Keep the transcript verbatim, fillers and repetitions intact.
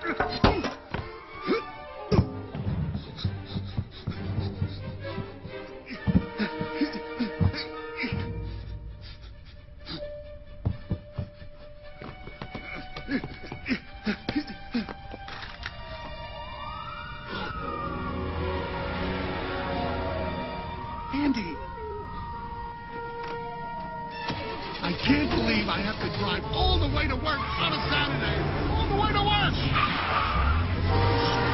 Andy! I can't believe I have to drive all the way to work on a Saturday. All the way to work!